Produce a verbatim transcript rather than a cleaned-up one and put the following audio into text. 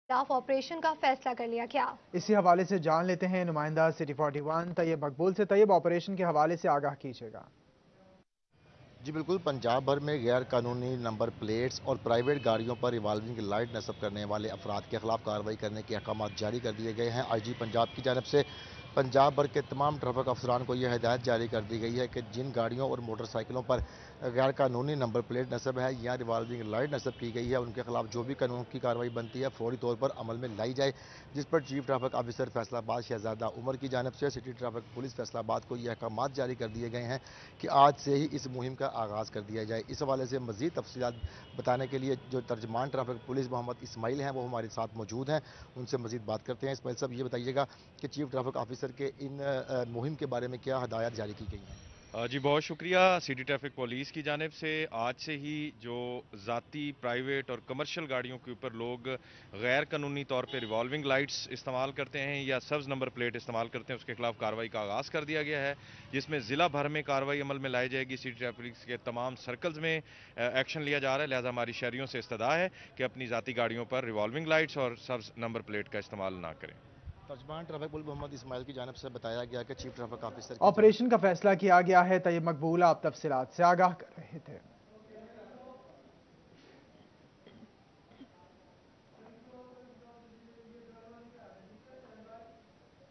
खिलाफ ऑपरेशन का फैसला कर लिया गया। इसी हवाले से जान लेते हैं नुमाइंदा सिटी फोर्टी वन तैयब मकबूल से। तैयब, ऑपरेशन के हवाले से आगाह कीजिएगा। जी बिल्कुल, पंजाब भर में गैर कानूनी नंबर प्लेट्स और प्राइवेट गाड़ियों पर रिवाल्विंग लाइट नस्ब करने वाले अफराद के खिलाफ कार्रवाई करने के अहकाम जारी कर दिए गए हैं। आई जी पंजाब की जानब से पंजाब भर के तमाम ट्रैफिक अफसरान को यह हिदायत जारी कर दी गई है कि जिन गाड़ियों और मोटरसाइकिलों पर गैर कानूनी नंबर प्लेट नस्ब है या रिवाल्विंग लाइट नस्ब की गई है, उनके खिलाफ जो भी कानून की कार्रवाई बनती है फौरी तौर पर अमल में लाई जाए। जिस पर chief traffic officer Faisalabad Shahzada Umar की जानब से सिटी ट्रैफिक पुलिस फैसलाबाद को यह अहकाम जारी कर दिए गए हैं कि आज से ही इस मुहिम का आगाज़ कर दिया जाए। इस हवाले से मज़ीद तफसीलात बताने के लिए जो तर्जमान ट्रैफिक पुलिस मोहम्मद इस्माइल हैं वो हमारे साथ मौजूद हैं, उनसे मज़ीद बात करते हैं। इस्माइल साहब, ये बताइएगा कि चीफ ट्रैफिक ऑफिसर के इन अ, मुहिम के बारे में क्या हदायत जारी की गई हैं? अ, जी बहुत शुक्रिया। सिटी ट्रैफिक पुलिस की जानिब से आज से ही जो ज़ाती, प्राइवेट और कमर्शियल गाड़ियों के ऊपर लोग गैर कानूनी तौर पे रिवॉल्विंग लाइट्स इस्तेमाल करते हैं या सब्ज़ नंबर प्लेट इस्तेमाल करते हैं, उसके खिलाफ कार्रवाई का आगाज़ कर दिया गया है, जिसमें ज़िला भर में कार्रवाई अमल में लाई जाएगी। सिटी ट्रैफिक के तमाम सर्कल्स में एक्शन लिया जा रहा है, लिहाजा हमारी शहरियों से इस्तदा है कि अपनी ज़ाती गाड़ियों पर रिवॉल्विंग लाइट्स और सब्ज़ नंबर प्लेट का इस्तेमाल ना करें। तर्जमान ट्रैफिक पुलिस मोहम्मद इस्माइल की जानब से बताया गया कि चीफ ट्रैफिक ऑफिसर ऑपरेशन का फैसला किया गया है। तैयब मकबूल आप तफसीलात से आगाह कर रहे थे।